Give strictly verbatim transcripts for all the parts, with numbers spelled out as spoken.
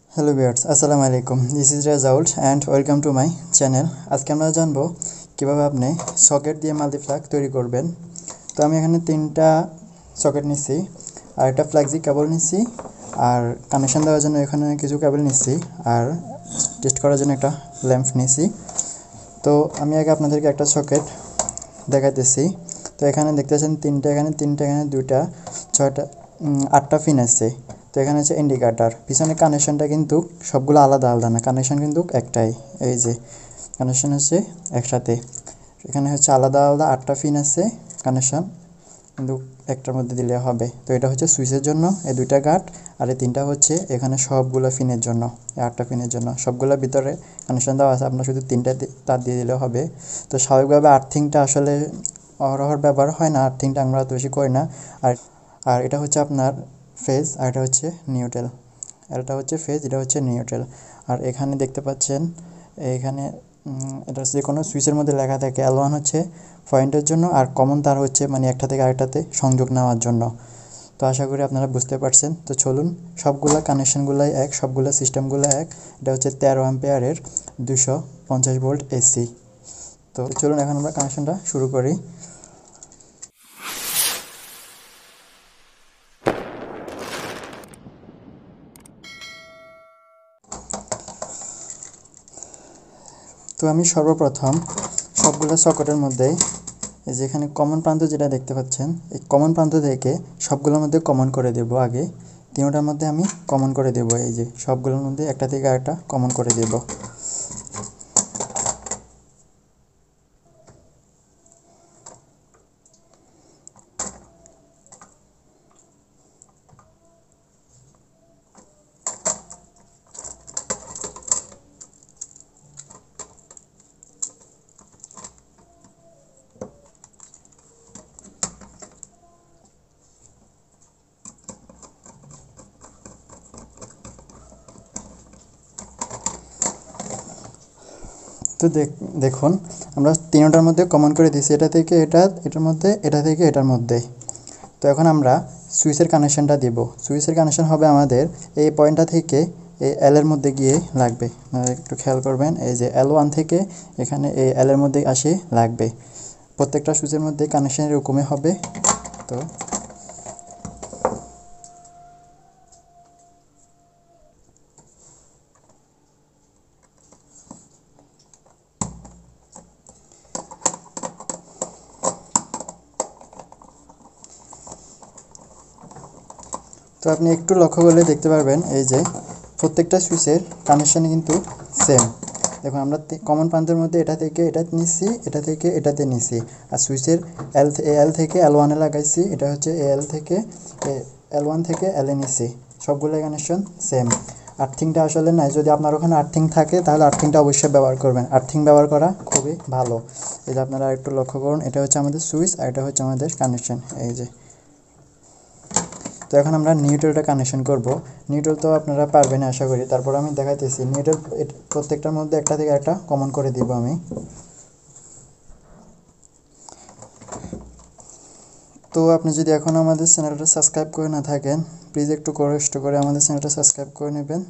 Hello viewers, আসসালামু আলাইকুম। This is Rezaul and welcome to my channel. আজকে আমরা জানবো কীভাবে আপনি সকেট দিয়ে মাল্টিপ্লাগ তৈরি করবেন। তো আমি এখানে তিনটা সকেট নিচ্ছি আর একটা ফ্ল্যাক্সি কেবল নিচ্ছি আর কানেকশান দেওয়ার জন্য এখানে কিছু কেবল নিচ্ছি আর টেস্ট করার জন্য একটা ল্যাম্প নিচ্ছি। তো আমি আগে আপনাদেরকে একটা সকেট দেখাইতেছি। তো এখানে দেখতে পাচ্ছেন তিনটা, এখানে তিনটা, এখানে দুইটা, ছয়টা, আটটা পিন আছে। তো এখানে হচ্ছে ইন্ডিকেটার, পিছনে কানেকশনটা কিন্তু সবগুলো আলাদা আলাদা না, কানেকশন কিন্তু একটাই। এই যে কানেকশন হচ্ছে একসাথে, এখানে হচ্ছে আলাদা আলাদা আটটা পিন আছে, কানেকশন কিন্তু একটার মধ্যে দিলে হবে। তো এটা হচ্ছে সুইচের জন্য এই দুইটা গার্ড, আর এই তিনটা হচ্ছে এখানে সবগুলো পিনের জন্য, এই আটটা পিনের জন্য সবগুলোর ভিতরে কানেকশন দেওয়া আছে, আপনার শুধু তিনটা তার দিয়ে দিলেও হবে। তো স্বাভাবিকভাবে আর্থিংটা আসলে অহরহ ব্যবহার হয় না, আর্থিংটা আমরা তো বেশি করি না। আর আর এটা হচ্ছে আপনার ফেজ আর এটা হচ্ছে নিউট্রাল, এটা হচ্ছে ফেজ, এটা হচ্ছে নিউট্রাল। আর এখানে দেখতে পাচ্ছেন এখানে এটা যে কোনো সুইচের মধ্যে লেখা থাকে এল ওয়ান হচ্ছে পয়েন্টের জন্য আর কমন তার হচ্ছে মানে একটা থেকে আরেকটাতে সংযোগ নেওয়ার জন্য। তো আশা করি আপনারা বুঝতে পারছেন। তো চলুন, সবগুলো কানেকশানগুলাই এক, সবগুলো সিস্টেমগুলো এক। এটা হচ্ছে তেরো অ্যাম্পিয়ারের দুশো পঞ্চাশ ভোল্ট এসি। তো চলুন এখন আমরা কানেকশানটা শুরু করি। তো আমি সর্বপ্রথম সবগুলো সকেটের মধ্যে এই যে এখানে কমন প্রান্ত যেটা দেখতে পাচ্ছেন, এই কমন প্রান্ত থেকে সবগুলোর মধ্যে কমন করে দেব। আগে তিনটার মধ্যে আমি কমন করে দেব, এই যে সবগুলোর মধ্যে একটা থেকে আরেকটা কমন করে দেব। তো দেখুন আমরা তিনটার মধ্যে কমন করে দিয়েছি, এটা থেকে এটা, এটার মধ্যে, এটা থেকে এটার মধ্যে। তো এখন আমরা সুইচের কানেকশানটা দেব। সুইচের কানেকশান হবে আমাদের এই পয়েন্টটা থেকে এই এল এর মধ্যে গিয়ে লাগবে। একটু খেয়াল করবেন, এই যে এল ওয়ান থেকে এখানে এই এল এর মধ্যে আসে লাগবে। প্রত্যেকটা সুইচের মধ্যে কানেকশান এরকমই হবে। তো তো আপনি একটু লক্ষ্য করলে দেখতে পারবেন এই যে প্রত্যেকটা সুইচের কানেকশান কিন্তু সেম। দেখুন আমরা কমন প্রান্তের মধ্যে এটা থেকে এটা নিচ্ছি, এটা থেকে এটাতে নিচ্ছি, আর সুইচের এল এল থেকে এল ওয়ানে লাগাইছি, এটা হচ্ছে এল থেকে এল ওয়ান থেকে এল এ নিচ্ছি, সবগুলো কানেকশন সেম। আর্থিংটা আসলে নাই, যদি আপনার ওখানে আর্থিং থাকে তাহলে আর্থিংটা অবশ্যই ব্যবহার করবেন, আর্থিং ব্যবহার করা খুবই ভালো। এই যে আপনারা একটু লক্ষ্য করুন, এটা হচ্ছে আমাদের সুইচ আর এটা হচ্ছে আমাদের কানেকশন, এই যে। তো এখন আমরা নিউট্রালটা কানেকশন করব। নিউট্রাল তো আপনারা পারবেন আশা করি, তারপর আমি দেখাইতেছি। নিউট্রাল প্রত্যেকটার মধ্যে একটা থেকে একটা কমন করে দিব আমি। তো আপনি যদি এখন আমাদের চ্যানেলটা সাবস্ক্রাইব করে না থাকেন, প্লিজ একটু কষ্ট করে আমাদের চ্যানেলটা সাবস্ক্রাইব করে নেবেন।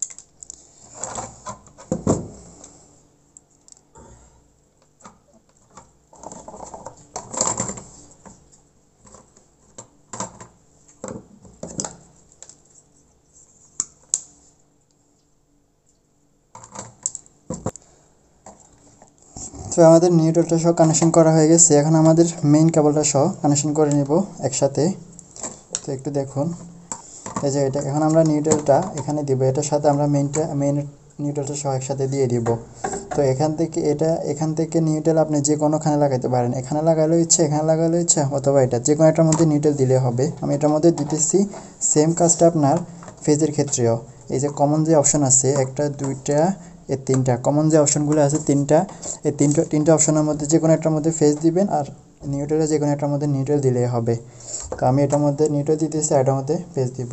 তো আমাদের নিউট্রালটা সহ কানেকশন করা হয়ে গেছে, এখন আমাদের মেইন কেবলটা সহ কানেকশন করে নেব একসাথে। তো একটু দেখুন এই যে এটা, এখন আমরা নিউট্রালটা এখানে দিব, এটার সাথে আমরা মেইনটা মেইন নিউট্রালটা সহ একসাথে দিয়ে দিব। তো এখান থেকে এটা, এখান থেকে নিউট্রাল আপনি যে কোনোখানে লাগাইতে পারেন, এখানে লাগালেও ইচ্ছে, এখানে লাগালেও ইচ্ছে, অথবা এটা যে কোনো একটার মধ্যে নিউট্রাল দিলে হবে। আমি এটার মধ্যে দিতেছি। সেম কাজটা আপনার ফেজের ক্ষেত্রেও, এই যে কমন যে অপশন আছে একটা, দুইটা, এই তিনটা কমন যে অপশনগুলো আছে তিনটা, এই তিনটা তিনটা অপশনের মধ্যে যে কোনো একটার মধ্যে ফেজ দিবেন, আর নিউট্রালে যে কোনো একটার মধ্যে নিউট্রাল দিলেই হবে। তো আমি এটার মধ্যে নিউট্রাল দিতেছি, এটার মধ্যে ফেজ দিব।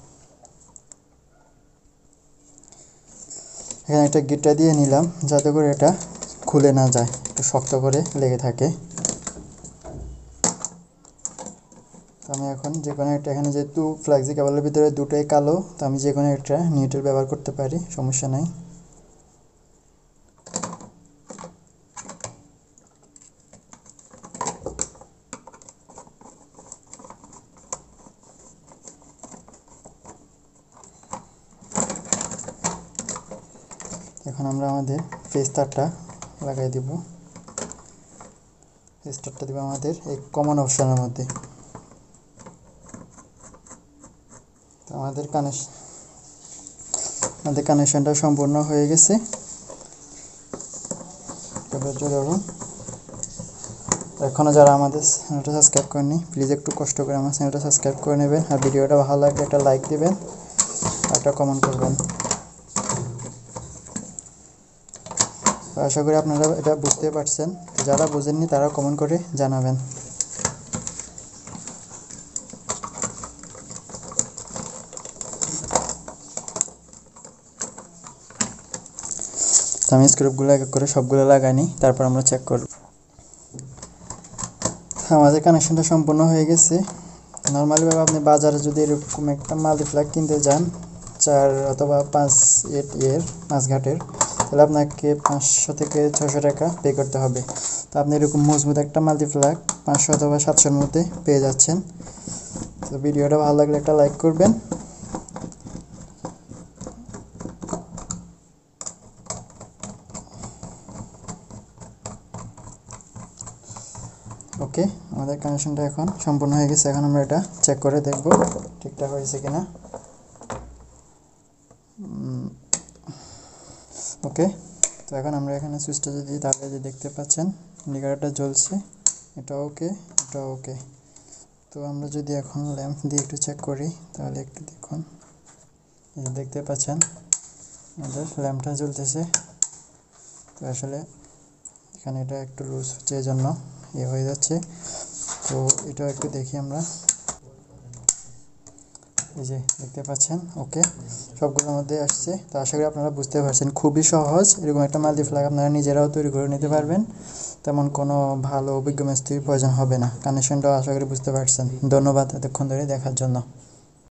এখানে একটা গিটটা দিয়ে নিলাম যাতে করে এটা খুলে না যায়, একটু শক্ত করে লেগে থাকে। তো আমি এখন যে কোনো একটা, এখানে যেহেতু ফ্লেক্সি কেবলের ভিতরে দুটোই কালো, তো আমি যে কোনো একটা নিউট্রাল ব্যবহার করতে পারি, সমস্যা নাই। এখন আমরা আমাদের ফেস তারটা লাগাই দিব। ফেস তারটা দিব আমাদের এই কমন অপশনের মধ্যে। তো আমাদের কানেকশন আমাদের কানেকশনটা সম্পূর্ণ হয়ে গেছে। এখনও যারা আমাদের চ্যানেলটা সাবস্ক্রাইব করেনি, প্লিজ একটু কষ্ট করে আমার চ্যানেলটা সাবস্ক্রাইব করে নেবেন, আর ভিডিওটা ভালো লাগলে একটা লাইক দিবেন আর একটা কমেন্ট করবেন। আশা করি আপনারা এটা বুঝতে পারছেন। যারা বুঝেননি তারা কমেন্ট করে জানাবেন। আমি স্ক্রুপগুলো এক এক করে সবগুলো লাগাই নিই, তারপর আমরা চেক করব। আমাদের কানেকশনটা সম্পূর্ণ হয়ে গেছে। নর্মালিভাবে আপনি বাজারে যদি এরকম একটা মাল্টিপ্লাগ কিনতে যান চার অথবা পাঁচ এট এর পাঁচ ঘাটের, তাহলে আপনাকে পাঁচশো থেকে ছশো টাকা পে করতে হবে। তো আপনি এরকম মজবুত একটা মাল্টিপ্লাগ পাঁচশো অথবা সাতশোর মধ্যে পেয়ে যাচ্ছেন। তো ভিডিওটা ভালো লাগলে একটা লাইক করবেন। ওকে, আমাদের কানেকশনটা এখন সম্পূর্ণ হয়ে গেছে। এখন আমরা এটা চেক করে দেখব ঠিকঠাক হয়েছে কিনা। ওকে, তো এখন আমরা এখানে সুইচটা যদি তাহলে যে দেখতে পাচ্ছেন ইন্ডিকেটরটা জ্বলছে, এটা ওকে, এটা ওকে। তো আমরা যদি এখন ল্যাম্প দিয়ে একটু চেক করি তাহলে একটু দেখুন, এই দেখতে পাচ্ছেন আমাদের ল্যাম্পটা জ্বলতেছে। তো আসলে এখানে এটা একটু লুজ হচ্ছে, এই জন্য এ হয়ে যাচ্ছে। তো এটাও একটু দেখি আমরা, এই যে দেখতে পাচ্ছেন ওকে, সবগুলোর মধ্যে আসছে। তো আশা করি আপনারা বুঝতে পারছেন, খুবই সহজ। এরকম একটা মাল্টিপ্লাগ আপনারা নিজেরাও তৈরি করে নিতে পারবেন, তেমন কোনো ভালো অভিজ্ঞ মিস্ত্রির প্রয়োজন হবে না। কানেকশনটাও আশা করি বুঝতে পারছেন। ধন্যবাদ এতক্ষণ ধরে দেখার জন্য।